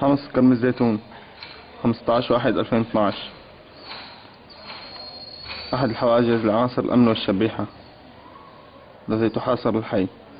حمص كرم الزيتون 15/1/2012. أحد الحواجز لعناصر الأمن والشبيحة التي تحاصر الحي.